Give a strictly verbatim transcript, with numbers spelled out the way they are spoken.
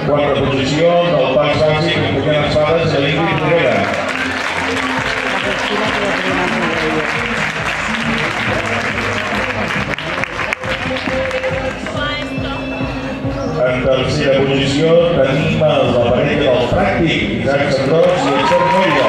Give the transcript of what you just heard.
quarta posició del pas bàsic empunyant espades a l'Ingrid Rivera. En tercera posició tenim la parella del pràctic, Isaac Sandrós i Esther Moira.